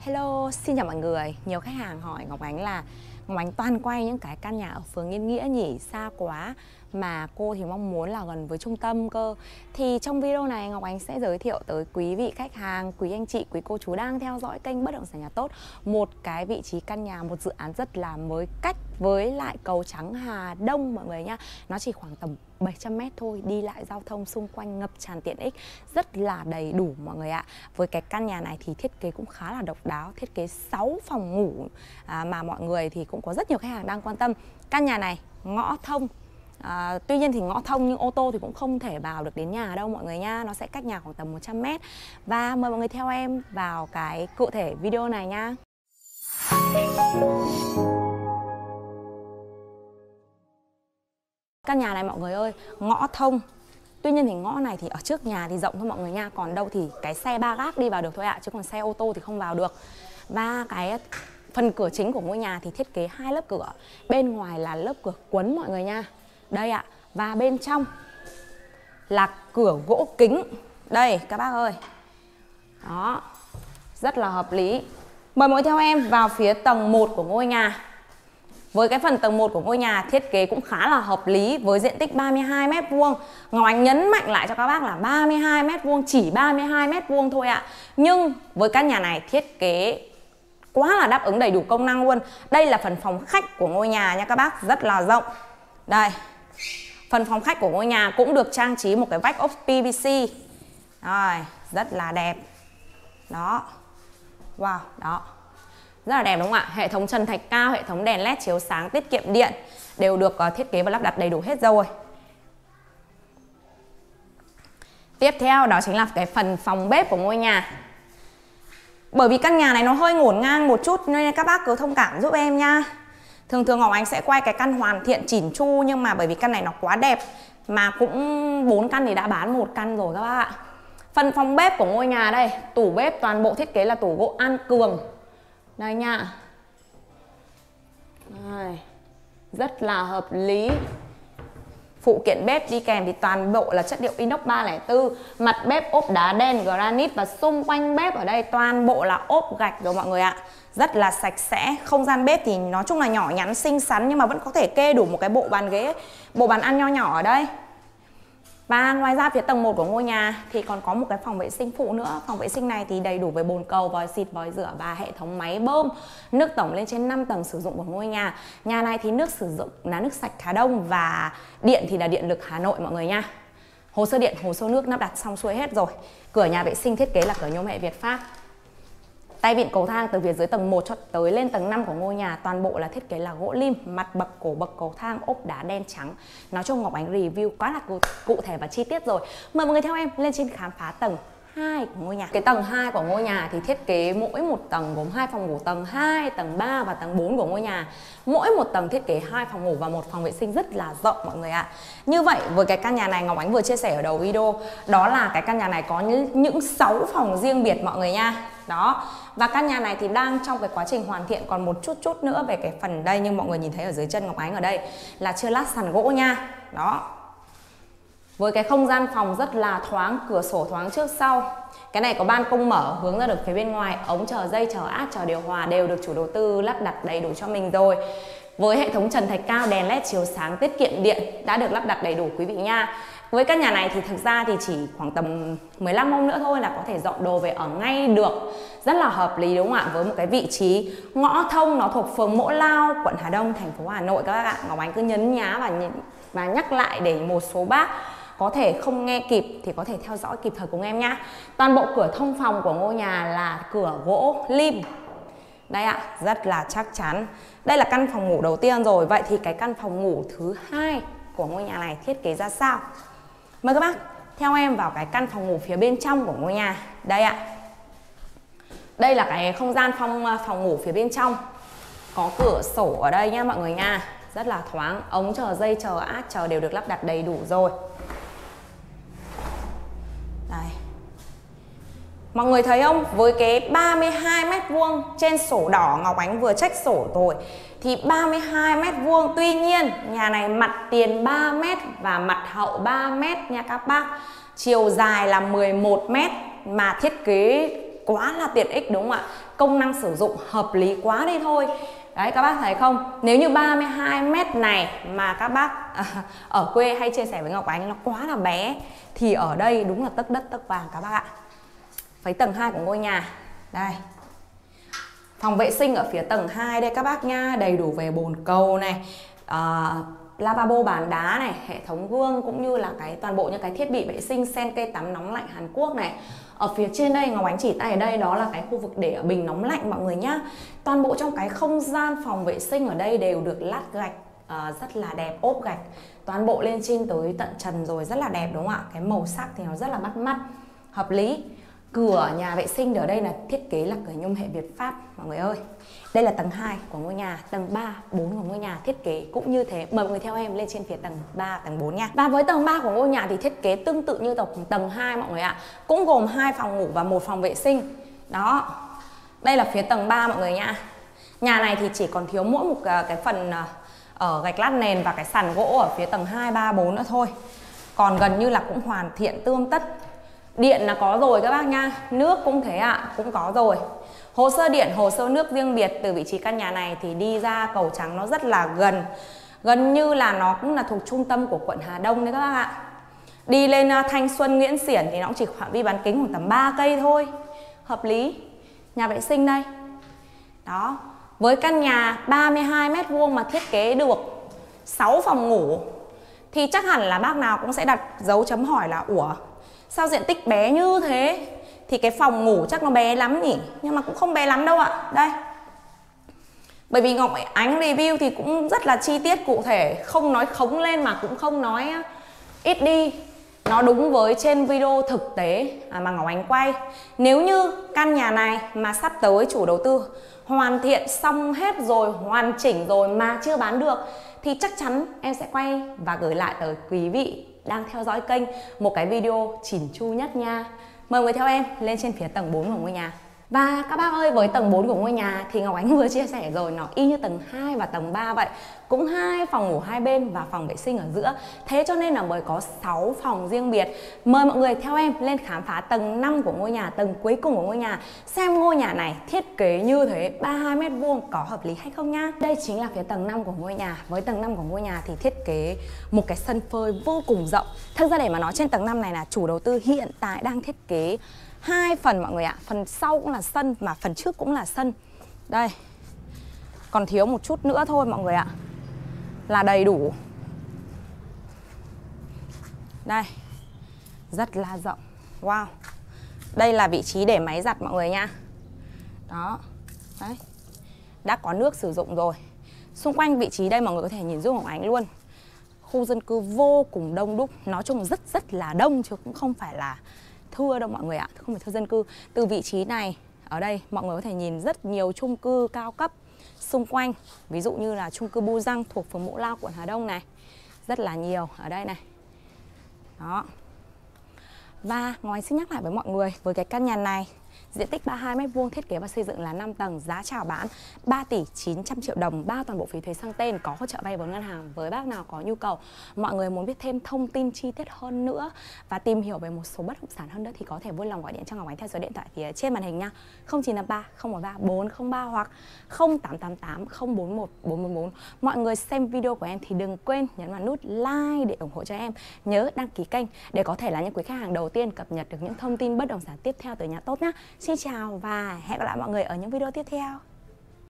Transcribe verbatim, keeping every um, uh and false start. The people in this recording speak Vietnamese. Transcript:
Hello, xin chào mọi người. Nhiều khách hàng hỏi Ngọc Ánh là Ngọc Ánh toàn quay những cái căn nhà ở phường Yên Nghĩa nhỉ, xa quá mà cô thì mong muốn là gần với trung tâm cơ. Thì trong video này Ngọc Ánh sẽ giới thiệu tới quý vị khách hàng, quý anh chị, quý cô chú đang theo dõi kênh Bất Động Sản Nhà Tốt một cái vị trí căn nhà, một dự án rất là mới cách với lại cầu Trắng Hà Đông mọi người nhá. Nó chỉ khoảng tầm bảy trăm mét thôi, đi lại giao thông xung quanh ngập tràn tiện ích, rất là đầy đủ mọi người ạ. Với cái căn nhà này thì thiết kế cũng khá là độc đáo, thiết kế sáu phòng ngủ à, mà mọi người thì cũng có rất nhiều khách hàng đang quan tâm. Căn nhà này ngõ thông. À, tuy nhiên thì ngõ thông nhưng ô tô thì cũng không thể vào được đến nhà đâu mọi người nha. Nó sẽ cách nhà khoảng tầm một trăm mét. Và mời mọi người theo em vào cái cụ thể video này nha. Căn nhà này mọi người ơi, ngõ thông. Tuy nhiên thì ngõ này thì ở trước nhà thì rộng thôi mọi người nha. Còn đâu thì cái xe ba gác đi vào được thôi ạ, chứ còn xe ô tô thì không vào được. Và cái phần cửa chính của ngôi nhà thì thiết kế hai lớp cửa. Bên ngoài là lớp cửa quấn mọi người nha. Đây ạ, và bên trong là cửa gỗ kính. Đây các bác ơi. Đó, rất là hợp lý. Mời mọi người theo em vào phía tầng một của ngôi nhà. Với cái phần tầng một của ngôi nhà thiết kế cũng khá là hợp lý với diện tích ba mươi hai mét vuông. Ngọc Ánh nhấn mạnh lại cho các bác là ba mươi hai mét vuông, chỉ ba mươi hai mét vuông thôi ạ. Nhưng với căn nhà này thiết kế quá là đáp ứng đầy đủ công năng luôn. Đây là phần phòng khách của ngôi nhà nha các bác, rất là rộng. Đây, phần phòng khách của ngôi nhà cũng được trang trí một cái vách ốp pê vê xê. Rồi, rất là đẹp. Đó. Wow, đó. Rất là đẹp đúng không ạ? Hệ thống trần thạch cao, hệ thống đèn led chiếu sáng tiết kiệm điện đều được uh, thiết kế và lắp đặt đầy đủ hết rồi. Tiếp theo đó chính là cái phần phòng bếp của ngôi nhà. Bởi vì căn nhà này nó hơi ngổn ngang một chút nên các bác cứ thông cảm giúp em nha. Thường thường Ngọc Ánh sẽ quay cái căn hoàn thiện chỉn chu, nhưng mà bởi vì căn này nó quá đẹp mà cũng bốn căn thì đã bán một căn rồi các bác ạ. Phần phòng bếp của ngôi nhà đây, tủ bếp toàn bộ thiết kế là tủ gỗ An Cường. Đây nha. Đây. Rất là hợp lý. Phụ kiện bếp đi kèm thì toàn bộ là chất liệu inox ba không bốn. Mặt bếp ốp đá đen granite và xung quanh bếp ở đây toàn bộ là ốp gạch rồi mọi người ạ. Rất là sạch sẽ. Không gian bếp thì nói chung là nhỏ nhắn xinh xắn nhưng mà vẫn có thể kê đủ một cái bộ bàn ghế, bộ bàn ăn nho nhỏ ở đây. Và ngoài ra phía tầng một của ngôi nhà thì còn có một cái phòng vệ sinh phụ nữa. Phòng vệ sinh này thì đầy đủ về bồn cầu, vòi xịt, vòi rửa và hệ thống máy bơm. Nước tổng lên trên năm tầng sử dụng của ngôi nhà. Nhà này thì nước sử dụng là nước sạch Hà Đông và điện thì là điện lực Hà Nội mọi người nha. Hồ sơ điện, hồ sơ nước lắp đặt xong xuôi hết rồi. Cửa nhà vệ sinh thiết kế là cửa nhôm hệ Việt Pháp. Tay vịn cầu thang từ phía dưới tầng một cho tới lên tầng năm của ngôi nhà toàn bộ là thiết kế là gỗ lim, mặt bậc cổ bậc cầu thang ốp đá đen trắng. Nói chung Ngọc Ánh review quá là cụ, cụ thể và chi tiết rồi. Mời mọi người theo em lên trên khám phá tầng hai của ngôi nhà. Cái tầng hai của ngôi nhà thì thiết kế mỗi một tầng gồm hai phòng ngủ, tầng hai, tầng ba và tầng bốn của ngôi nhà. Mỗi một tầng thiết kế hai phòng ngủ và một phòng vệ sinh rất là rộng mọi người ạ. Như vậy với cái căn nhà này Ngọc Ánh vừa chia sẻ ở đầu video, đó là cái căn nhà này có những sáu phòng riêng biệt mọi người nha. Đó. Và căn nhà này thì đang trong cái quá trình hoàn thiện, còn một chút chút nữa về cái phần đây, nhưng mọi người nhìn thấy ở dưới chân Ngọc Ánh ở đây là chưa lát sàn gỗ nha. Đó. Với cái không gian phòng rất là thoáng, cửa sổ thoáng trước sau. Cái này có ban công mở hướng ra được phía bên ngoài, ống chờ dây, chờ át, chờ điều hòa đều được chủ đầu tư lắp đặt đầy đủ cho mình rồi. Với hệ thống trần thạch cao, đèn led chiếu sáng tiết kiệm điện đã được lắp đặt đầy đủ quý vị nha. Với căn nhà này thì thực ra thì chỉ khoảng tầm mười lăm hôm nữa thôi là có thể dọn đồ về ở ngay được. Rất là hợp lý đúng không ạ? Với một cái vị trí ngõ thông, nó thuộc phường Mỗ Lao, quận Hà Đông, thành phố Hà Nội các bác ạ. Ngọc Ánh cứ nhấn nhá và, và nhắc lại để một số bác có thể không nghe kịp thì có thể theo dõi kịp thời cùng em nhá. Toàn bộ cửa thông phòng của ngôi nhà là cửa gỗ lim. Đây ạ, rất là chắc chắn. Đây là căn phòng ngủ đầu tiên rồi. Vậy thì cái căn phòng ngủ thứ hai của ngôi nhà này thiết kế ra sao? Mời các bác theo em vào cái căn phòng ngủ phía bên trong của ngôi nhà. Đây ạ. Đây là cái không gian phòng, phòng ngủ phía bên trong. Có cửa sổ ở đây nha mọi người nha. Rất là thoáng. Ống chờ dây, chờ át, chờ đều được lắp đặt đầy đủ rồi. Đây. Mọi người thấy không? Với cái ba mươi hai mét vuông trên sổ đỏ Ngọc Ánh vừa check sổ rồi thì ba mươi hai mét vuông. Tuy nhiên nhà này mặt tiền ba mét và mặt hậu ba mét nha các bác. Chiều dài là mười một mét mà thiết kế quá là tiện ích đúng không ạ? công năng sử dụng hợp lý quá đi thôi. Đấy các bác thấy không? Nếu như ba mươi hai mét này mà các bác à, ở quê hay chia sẻ với Ngọc Ánh nó quá là bé, thì ở đây đúng là tấc đất tấc vàng các bác ạ. Với tầng hai của ngôi nhà. Đây. Phòng vệ sinh ở phía tầng hai đây các bác nha, đầy đủ về bồn cầu này, à, lavabo bàn đá này, hệ thống gương cũng như là cái toàn bộ những cái thiết bị vệ sinh sen cây tắm nóng lạnh Hàn Quốc này. Ở phía trên đây Ngọc Ánh chỉ tay ở đây đó là cái khu vực để bình nóng lạnh mọi người nhá. Toàn bộ trong cái không gian phòng vệ sinh ở đây đều được lát gạch uh, rất là đẹp, ốp gạch toàn bộ lên trên tới tận trần rồi, rất là đẹp đúng không ạ? Cái màu sắc thì nó rất là bắt mắt, hợp lý. Cửa nhà vệ sinh ở đây là thiết kế là cửa nhôm hệ Việt Pháp mọi người ơi. Đây là tầng hai của ngôi nhà, tầng ba, bốn của ngôi nhà thiết kế cũng như thế. Mời mọi người theo em lên trên phía tầng ba, tầng bốn nha. Và với tầng ba của ngôi nhà thì thiết kế tương tự như tầng tầng hai mọi người ạ. Cũng gồm hai phòng ngủ và một phòng vệ sinh. Đó. Đây là phía tầng ba mọi người nha. Nhà này thì chỉ còn thiếu mỗi một cái phần ở gạch lát nền và cái sàn gỗ ở phía tầng hai, ba, bốn nữa thôi. Còn gần như là cũng hoàn thiện tươm tất. Điện là có rồi các bác nha, nước cũng thế ạ, à, cũng có rồi. Hồ sơ điện, hồ sơ nước riêng biệt từ vị trí căn nhà này thì đi ra cầu Trắng nó rất là gần. Gần như là nó cũng là thuộc trung tâm của quận Hà Đông đấy các bác ạ. Đi lên Thanh Xuân, Nguyễn Xiển thì nó cũng chỉ phạm vi bán kính khoảng tầm ba cây thôi. Hợp lý. Nhà vệ sinh đây. Đó. Với căn nhà ba mươi hai mét vuông mà thiết kế được sáu phòng ngủ thì chắc hẳn là bác nào cũng sẽ đặt dấu chấm hỏi là ủa, sao diện tích bé như thế? Thì cái phòng ngủ chắc nó bé lắm nhỉ? Nhưng mà cũng không bé lắm đâu ạ. Đây. Bởi vì Ngọc Ánh review thì cũng rất là chi tiết cụ thể, không nói khống lên mà cũng không nói ít đi. Nó đúng với trên video thực tế mà Ngọc Ánh quay. Nếu như căn nhà này mà sắp tới chủ đầu tư hoàn thiện xong hết rồi, hoàn chỉnh rồi mà chưa bán được thì chắc chắn em sẽ quay và gửi lại tới quý vị đang theo dõi kênh một cái video chỉn chu nhất nha. Mời người theo em lên trên phía tầng bốn của ngôi nhà. Và các bác ơi, với tầng bốn của ngôi nhà thì Ngọc Ánh vừa chia sẻ rồi, nó y như tầng hai và tầng ba vậy. Cũng hai phòng ngủ hai bên và phòng vệ sinh ở giữa. Thế cho nên là mới có sáu phòng riêng biệt. Mời mọi người theo em lên khám phá tầng năm của ngôi nhà, tầng cuối cùng của ngôi nhà. Xem ngôi nhà này thiết kế như thế ba mươi hai mét vuông có hợp lý hay không nha. Đây chính là phía tầng năm của ngôi nhà. Với tầng năm của ngôi nhà thì thiết kế một cái sân phơi vô cùng rộng. Thực ra để mà nói trên tầng năm này là chủ đầu tư hiện tại đang thiết kế hai phần mọi người ạ. Phần sau cũng là sân mà phần trước cũng là sân. Đây. Còn thiếu một chút nữa thôi mọi người ạ, là đầy đủ. Đây. Rất là rộng. Wow. Đây là vị trí để máy giặt mọi người nha. Đó. Đấy. Đã có nước sử dụng rồi. Xung quanh vị trí đây mọi người có thể nhìn giúp Ngọc Ánh luôn. Khu dân cư vô cùng đông đúc. Nói chung rất rất là đông chứ cũng không phải là thưa đâu mọi người ạ, không phải thưa dân cư. Từ vị trí này, ở đây mọi người có thể nhìn rất nhiều chung cư cao cấp xung quanh. Ví dụ như là chung cư Bu Răng thuộc phường Mộ Lao, quận Hà Đông này. Rất là nhiều ở đây này. Đó. Và ngoài xin nhắc lại với mọi người, với cái căn nhà này, diện tích ba mươi hai mét vuông, thiết kế và xây dựng là năm tầng, giá chào bán ba tỷ chín trăm triệu đồng, bao toàn bộ phí thuế sang tên, có hỗ trợ vay vốn ngân hàng. Với bác nào có nhu cầu, mọi người muốn biết thêm thông tin chi tiết hơn nữa và tìm hiểu về một số bất động sản hơn nữa thì có thể vui lòng gọi điện cho Ngọc Ánh theo số điện thoại phía trên màn hình nha. không chín năm ba không một ba bốn không ba hoặc không tám tám tám không bốn một bốn bốn bốn. Mọi người xem video của em thì đừng quên nhấn vào nút like để ủng hộ cho em. Nhớ đăng ký kênh để có thể là những quý khách hàng đầu tiên cập nhật được những thông tin bất động sản tiếp theo từ Nhà Tốt nhé. Xin chào và hẹn gặp lại mọi người ở những video tiếp theo.